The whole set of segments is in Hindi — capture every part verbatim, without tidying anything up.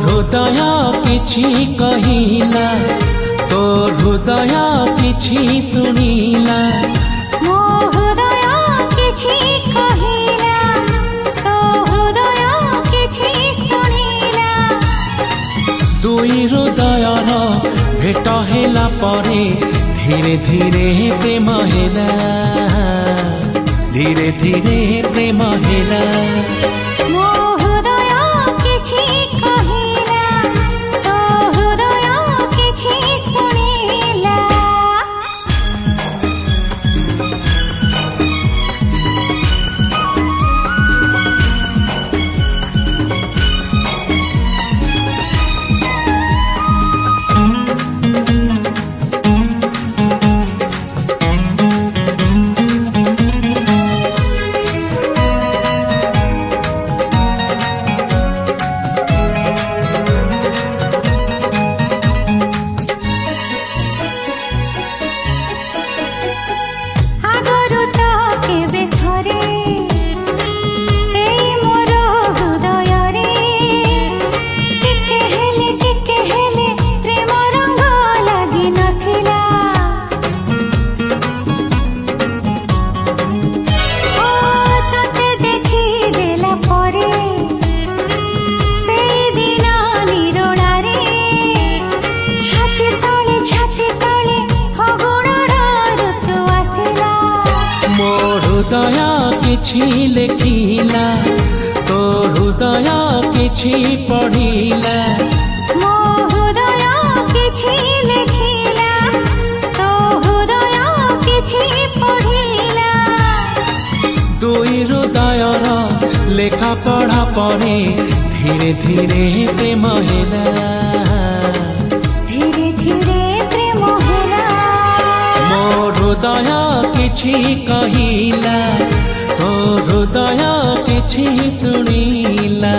हृदय किछि कहिला तो हृदय किछि सुनिला मो हृदय किछि कहिला तो हृदय किछि सुनिला दुई हृदयर भेट हेला परे धीरे धीरे प्रेम हेला धीरे धीरे प्रेम हेला मो हृदय किछि कहिला तो हृदय किछि सुनिला हृदय किछि लेखिला तो हृदय किछि पढ़िला मो हृदय किछि लेखिला तो हृदय किछि पढ़िला दुई हृदयर लेखा पढ़ा परे धीरे धीरे प्रेम हेला धीरे धीरे प्रेम हेला मो हृदय किछि कहिला तो हृदय किछि सुनिला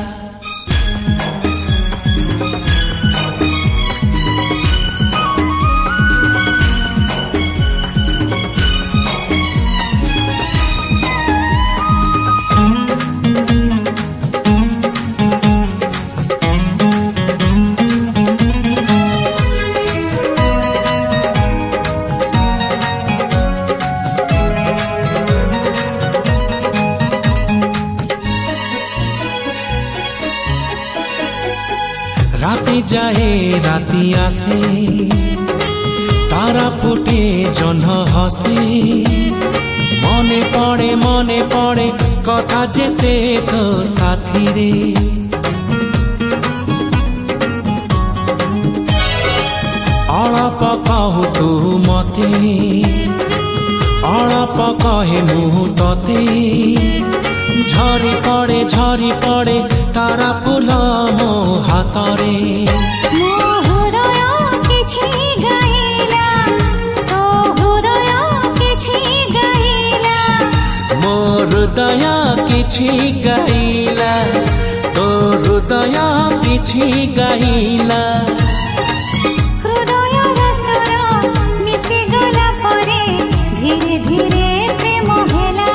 राति जाए राति आसे तारा फुटे जह्न हसे मने पड़े मने पड़े कथा जेते तो साथी रे अळप कहु तू मते अळप कहे मु तते झरी पड़े झरी पड़े तारा फूल मो हातरे मो हृदय किछि गाइला तो हृदय किछि गाइला मो हृदय किछि गाइला तो हृदय किछि गाइला हृदय रसर मिसि गला परे धीरे धीरे प्रेम हेला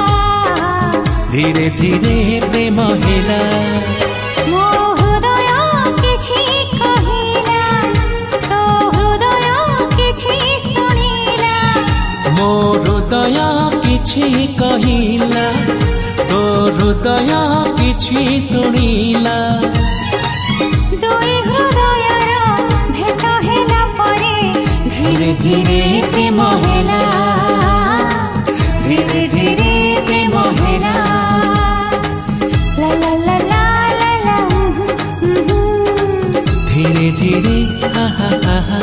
धीरे धीरे प्रेम हेला मो हृदय किछि कहिला तो हृदय किछि सुनिला मो हृदय किछि कहिला तो हृदय किछि सुनिला दुई हृदयर भेट हेला परे धीरे धीरे प्रेम हेला धीरे धीरे प्रेम हेला ला ला ला ला ला ला धीरे धीरे हा हा हा